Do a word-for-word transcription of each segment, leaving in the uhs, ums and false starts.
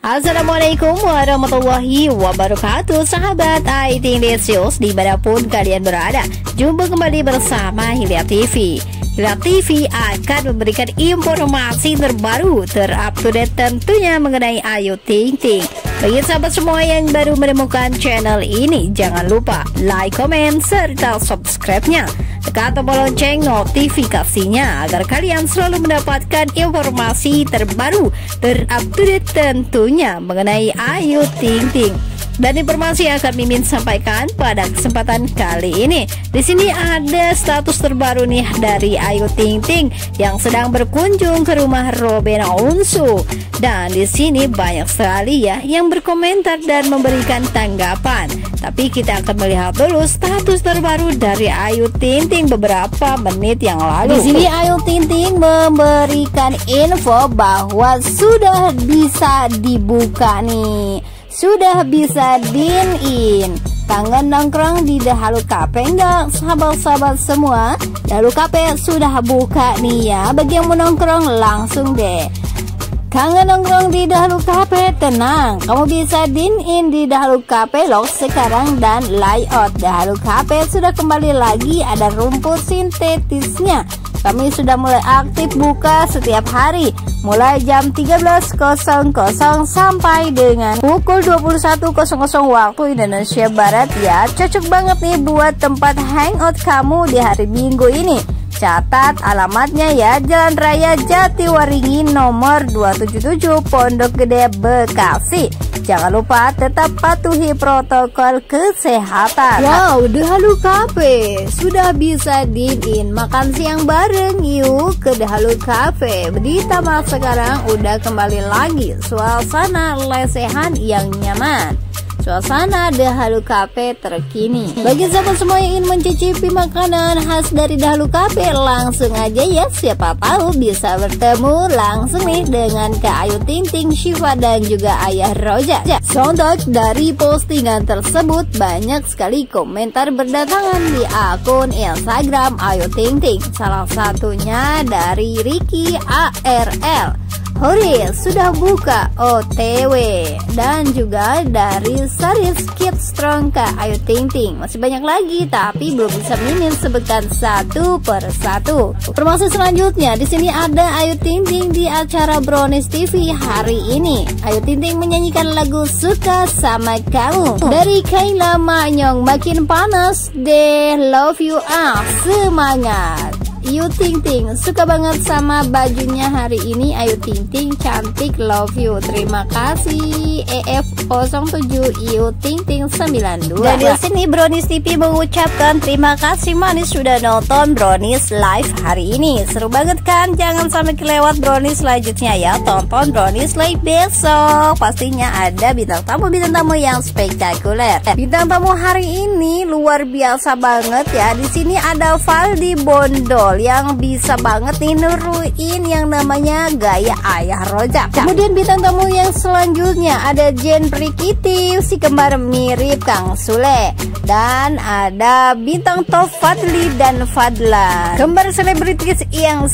Assalamualaikum warahmatullahi wabarakatuh, sahabat I T Lesius dimanapun kalian berada. Jumpa kembali bersama Hilya T V. Hilya T V akan memberikan informasi terbaru, terupdate tentunya mengenai Ayu Ting Ting. Bagi sahabat semua yang baru menemukan channel ini, jangan lupa like, comment, serta subscribe-nya. Tekan tombol lonceng notifikasinya agar kalian selalu mendapatkan informasi terbaru, terupdate tentunya mengenai Ayu Ting Ting. Dan informasi yang akan Mimin sampaikan pada kesempatan kali ini. Di sini ada status terbaru nih dari Ayu Ting Ting yang sedang berkunjung ke rumah Robena Unsu. Dan di sini banyak sekali ya yang berkomentar dan memberikan tanggapan. Tapi kita akan melihat dulu status terbaru dari Ayu Ting Ting beberapa menit yang lalu. Di sini Ayu Ting Ting memberikan info bahwa sudah bisa dibuka nih. Sudah bisa din-in. Kangen nongkrong di Dahulu Cafe enggak, sahabat-sahabat semua? Dahulu Cafe sudah buka nih ya. Bagi yang mau nongkrong langsung deh. Kangen nongkrong di Dahulu Cafe? Tenang, kamu bisa din-in di Dahulu Cafe loh sekarang. Dan layout Dahulu Cafe sudah kembali lagi, ada rumput sintetisnya. Kami sudah mulai aktif buka setiap hari, mulai jam tiga belas sampai dengan pukul dua puluh satu waktu Indonesia Barat ya. Cocok banget nih buat tempat hangout kamu di hari Minggu ini. Catat alamatnya ya, Jalan Raya Jatiwaringin nomor dua tujuh tujuh Pondok Gede, Bekasi. Jangan lupa tetap patuhi protokol kesehatan. Wow, Dahulu Cafe sudah bisa din-in makan siang bareng, yuk ke Dahulu Cafe. Di tamat sekarang udah kembali lagi suasana lesehan yang nyaman. Suasana Dahulu Cafe terkini. Bagi sahabat semua yang ingin mencicipi makanan khas dari Dahulu Cafe, langsung aja ya, siapa tahu bisa bertemu langsung nih dengan Kak Ayu Ting Ting, Syifa dan juga Ayah Roja. Sontak dari postingan tersebut banyak sekali komentar berdatangan di akun Instagram Ayu Ting Ting. Salah satunya dari Ricky A R L. Hore, sudah buka O T W. Dan juga dari Saris Kid Strong Kak Ayu Ting Ting. Masih banyak lagi tapi belum bisa Mimin sebutkan satu per satu. Informasi selanjutnya, di sini ada Ayu Ting Ting di acara Brownies T V hari ini. Ayu Ting Ting menyanyikan lagu Suka Sama Kamu dari Kayla Manyong. Makin panas deh, love you ah, semangat. Ayu Ting Ting suka banget sama bajunya hari ini. Ayu Ting Ting cantik, love you. Terima kasih E F nol tujuh Ayu Ting Ting sembilan dua. Dan di sini Brownies T V mengucapkan terima kasih manis sudah nonton Brownies live hari ini. Seru banget kan? Jangan sampai kelewat Brownies selanjutnya ya. Tonton Brownies live besok. Pastinya ada bintang tamu-bintang tamu yang spektakuler. Bintang tamu hari ini luar biasa banget ya. Di sini ada Valdi Bondol yang bisa banget nih nuruin yang namanya gaya Ayah Roja. Kemudian bintang tamu yang selanjutnya ada Jen Prikiti, si kembar mirip Kang Sule. Dan ada bintang top Fadli dan Fadlan, kembar selebritis yang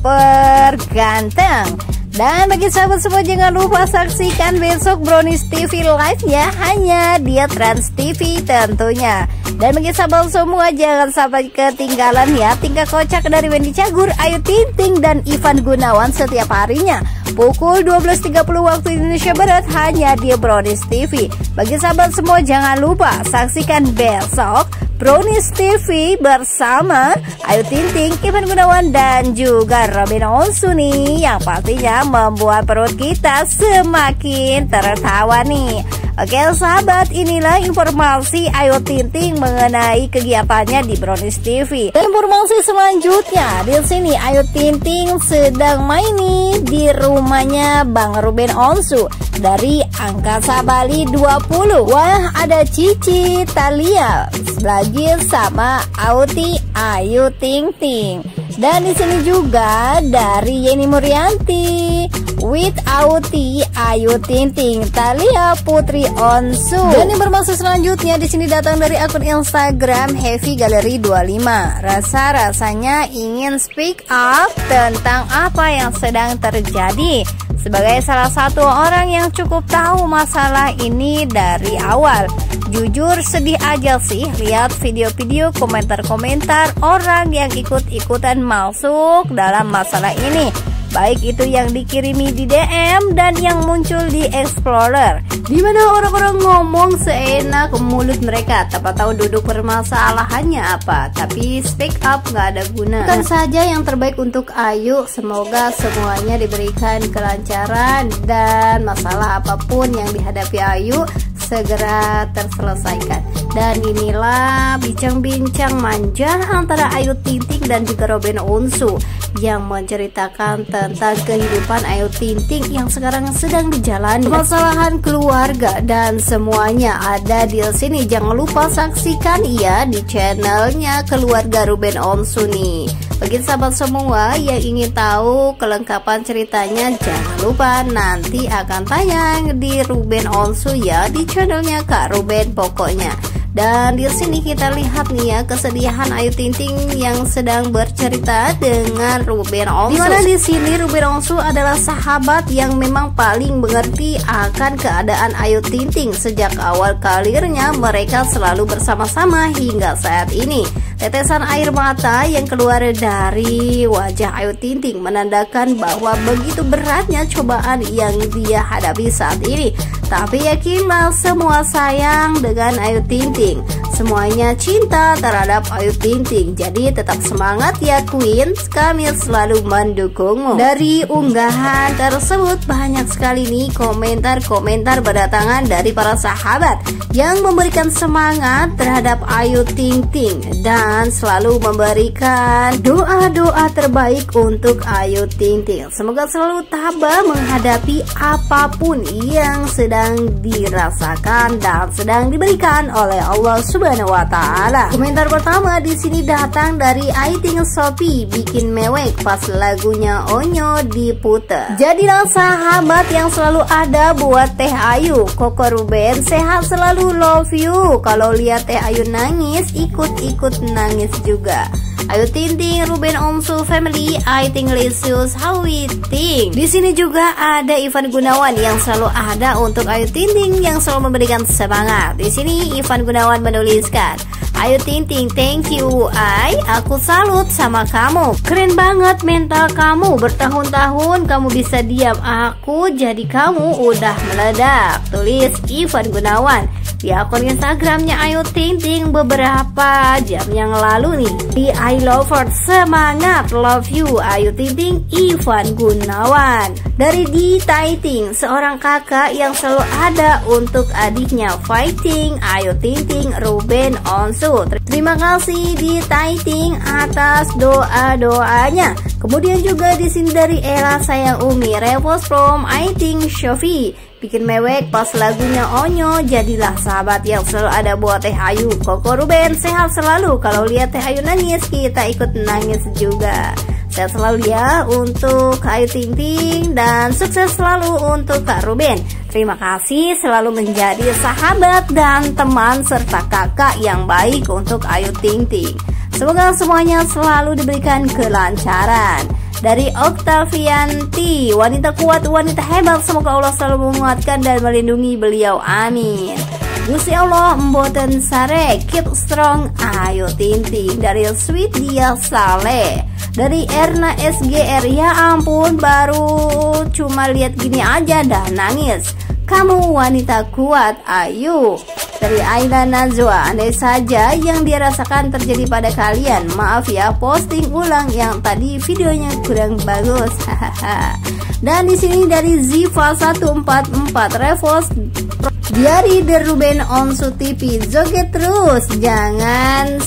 super ganteng. Dan bagi sahabat semua jangan lupa saksikan besok Brownies T V live ya, hanya di Trans T V tentunya. Dan bagi sahabat semua jangan sampai ketinggalan ya tingkah kocak dari Wendy Cagur, Ayu Ting Ting dan Ivan Gunawan setiap harinya pukul dua belas tiga puluh waktu Indonesia Barat hanya di Brownies T V. Bagi sahabat semua jangan lupa saksikan besok Brownies T V bersama Ayu Ting Ting, Ivan Gunawan dan juga Robena Unsu nih, yang pastinya membuat perut kita semakin tertawa nih. Oke sahabat, inilah informasi Ayu Ting Ting mengenai kegiatannya di Brownies T V. Dan informasi selanjutnya, di sini Ayu Ting Ting sedang main nih di rumahnya Bang Ruben Onsu dari Angkasa Bali dua puluh. Wah, ada Cici Talia lagi sama Auti Ayu Ting Ting. Dan di sini juga dari Yeni Murianti, with Auti, Ayu Ting Ting, Thalia Putri Onsu. Dan yang bermaksud selanjutnya di sini datang dari akun Instagram Heavy Gallery dua puluh lima. Rasa-rasanya ingin speak up tentang apa yang sedang terjadi. Sebagai salah satu orang yang cukup tahu masalah ini dari awal, jujur sedih aja sih lihat video-video komentar-komentar orang yang ikut-ikutan masuk dalam masalah ini, baik itu yang dikirimi di D M dan yang muncul di Explorer, dimana orang-orang ngomong seenak mulut mereka tanpa tahu duduk permasalahannya apa, tapi speak up nggak ada guna. Bukan saja yang terbaik untuk Ayu, semoga semuanya diberikan kelancaran dan masalah apapun yang dihadapi Ayu segera terselesaikan. Dan inilah bincang-bincang manja antara Ayu Ting Ting dan juga Ruben Onsu yang menceritakan tentang kehidupan Ayu Ting Ting yang sekarang sedang dijalani, permasalahan keluarga dan semuanya ada di sini. Jangan lupa saksikan ya di channelnya Keluarga Ruben Onsu nih. Bagi sahabat semua yang ingin tahu kelengkapan ceritanya, jangan lupa nanti akan tayang di Ruben Onsu ya, di channelnya Kak Ruben pokoknya. Dan di sini kita lihat nih ya kesedihan Ayu Ting Ting yang sedang bercerita dengan Ruben Onsu. Dimana di sini Ruben Onsu adalah sahabat yang memang paling mengerti akan keadaan Ayu Ting Ting sejak awal karirnya. Mereka selalu bersama-sama hingga saat ini. Tetesan air mata yang keluar dari wajah Ayu Ting Ting menandakan bahwa begitu beratnya cobaan yang dia hadapi saat ini. Tapi yakinlah semua sayang dengan Ayu Ting Ting. Semuanya cinta terhadap Ayu Ting Ting. Jadi tetap semangat ya Queen, kami selalu mendukungmu. Dari unggahan tersebut banyak sekali nih komentar-komentar berdatangan dari para sahabat yang memberikan semangat terhadap Ayu Ting Ting dan selalu memberikan doa-doa terbaik untuk Ayu Ting Ting. Semoga selalu tabah menghadapi apapun yang sedang dirasakan dan sedang diberikan oleh Allah Subhanahu wa taala. Komentar pertama di sini datang dari Aiting Sophie, bikin mewek pas lagunya Onyo diputer. Jadilah sahabat yang selalu ada buat Teh Ayu. Koko Ruben sehat selalu, love you. Kalau lihat Teh Ayu nangis, ikut-ikut nangis juga. Ayu Ting Ting, Ruben Onsu family, I think Lisius, how we think. Di sini juga ada Ivan Gunawan yang selalu ada untuk Ayu Ting Ting yang selalu memberikan semangat. Di sini Ivan Gunawan menuliskan, Ayu Ting Ting, thank you, Ay, aku salut sama kamu. Keren banget mental kamu, bertahun-tahun kamu bisa diam, aku jadi kamu udah meledak. Tulis Ivan Gunawan di akun Instagramnya Ayu Ting Ting beberapa jam yang lalu nih. Di I love her, semangat, love you Ayu Ting Ting, Ivan Gunawan. Dari Di Taiting, seorang kakak yang selalu ada untuk adiknya, fighting Ayu Ting Ting, Ruben Onsu. Terima kasih Di Taiting atas doa-doanya. Kemudian juga di sini dari Ella Sayang Umi, repost from I think Sophie, bikin mewek pas lagunya Onyo, jadilah sahabat yang selalu ada buat Teh Ayu. Koko Ruben sehat selalu, kalau lihat Teh Ayu nangis kita ikut nangis juga. Sehat selalu ya untuk Ayu Ting Ting dan sukses selalu untuk Kak Ruben. Terima kasih selalu menjadi sahabat dan teman serta kakak yang baik untuk Ayu Ting Ting. Semoga semuanya selalu diberikan kelancaran. Dari Octavianti, wanita kuat, wanita hebat, semoga Allah selalu menguatkan dan melindungi beliau, amin. Gusti Allah mboten sare, keep strong Ayu Ting Ting. Dari Sweet Dia Saleh. Dari Erna S G R, ya ampun baru cuma lihat gini aja dah nangis. Kamu wanita kuat Ayu. Dari Aina Najwa, andai saja yang dia rasakan terjadi pada kalian. Maaf ya, posting ulang yang tadi videonya kurang bagus. Dan di sini dari Ziva seratus empat puluh empat, repost dari The Ruben Onsu T V, joget terus, jangan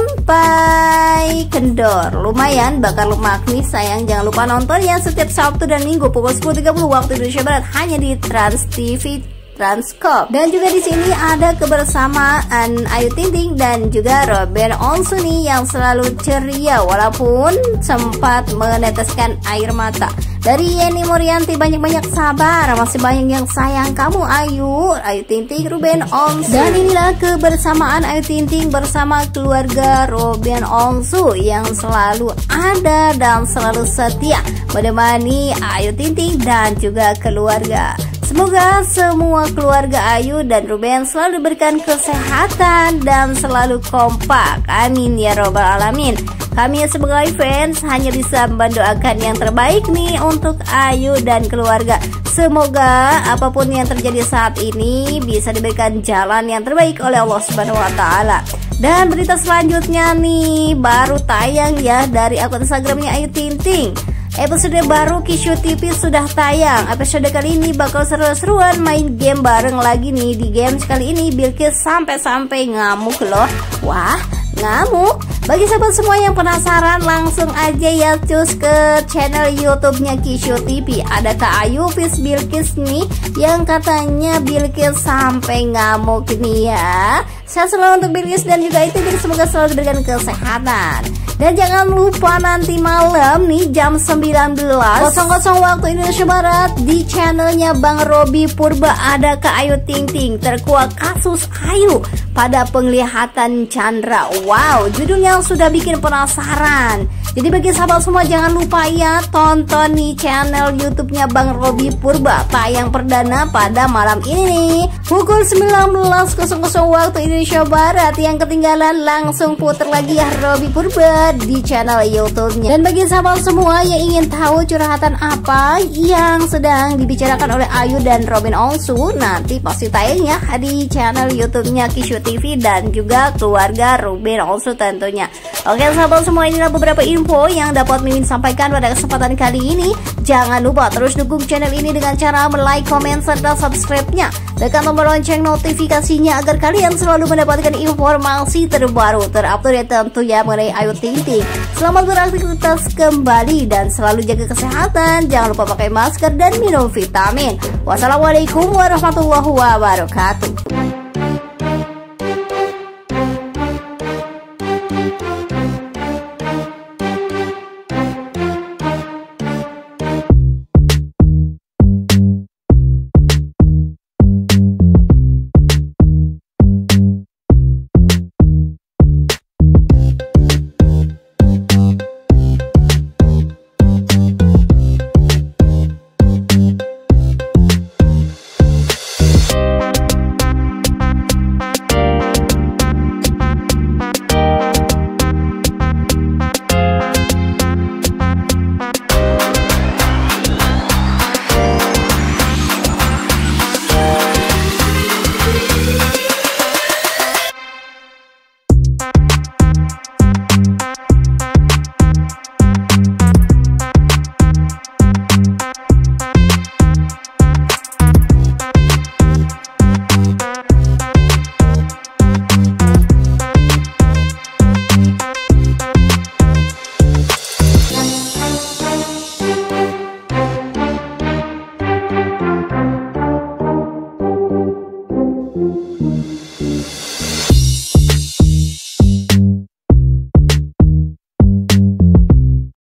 sampai kendor. Lumayan bakar lemak nih sayang. Jangan lupa nonton ya setiap Sabtu dan Minggu pukul sepuluh tiga puluh waktu Indonesia Barat hanya di Trans T V Transkop. Dan juga di sini ada kebersamaan Ayu Ting Ting dan juga Ruben Onsu nih yang selalu ceria walaupun sempat meneteskan air mata. Dari Yeni Morianti, banyak-banyak sabar, masih banyak yang sayang kamu Ayu, Ayu Ting Ting, Ruben Onsu. Dan inilah kebersamaan Ayu Ting Ting bersama keluarga Ruben Onsu yang selalu ada dan selalu setia menemani Ayu Ting Ting dan juga keluarga. Semoga semua keluarga Ayu dan Ruben selalu diberikan kesehatan dan selalu kompak. Amin ya robbal alamin. Kami sebagai fans hanya bisa mendoakan yang terbaik nih untuk Ayu dan keluarga. Semoga apapun yang terjadi saat ini bisa diberikan jalan yang terbaik oleh Allah Subhanahu wa taala. Dan berita selanjutnya nih baru tayang ya dari akun Instagramnya Ayu Ting Ting. Episode baru Kishu T V sudah tayang. Episode kali ini bakal seru-seruan main game bareng lagi nih. Di game kali ini Bilqis sampai-sampai ngamuk loh. Wah, ngamuk. Bagi sahabat semua yang penasaran, langsung aja ya cus ke channel YouTube-nya Kishu T V. Ada Kak Ayu Fis Bilqis nih yang katanya Bilqis sampai ngamuk nih ya. Sehat selalu untuk Bilqis dan juga itu, jadi semoga selalu diberikan kesehatan. Dan jangan lupa nanti malam nih jam sembilan belas waktu Indonesia Barat di channelnya Bang Robi Purba ada Kak Ayu Ting Ting terkuak kasus Ayu pada penglihatan Chandra. Wow, judulnya sudah bikin penasaran. Jadi bagi sahabat semua jangan lupa ya tonton nih channel YouTube-nya Bang Robi Purba, tayang perdana pada malam ini pukul sembilan belas waktu Indonesia Barat. Yang ketinggalan langsung puter lagi ya Robi Purba di channel YouTube-nya. Dan bagi sahabat semua yang ingin tahu curhatan apa yang sedang dibicarakan oleh Ayu dan Ruben Onsu, nanti pasti tayang ya di channel YouTube-nya Kishu T V dan juga keluarga Ruben Onsu tentunya. Oke sahabat semua, inilah beberapa info yang dapat Mimin sampaikan pada kesempatan kali ini. Jangan lupa terus dukung channel ini dengan cara like, komen, serta subscribe-nya. Tekan tombol lonceng notifikasinya agar kalian selalu mendapatkan informasi terbaru, terupdate tentunya mengenai Ayu Ting Ting. Selamat beraktivitas kembali dan selalu jaga kesehatan. Jangan lupa pakai masker dan minum vitamin. Wassalamualaikum warahmatullahi wabarakatuh.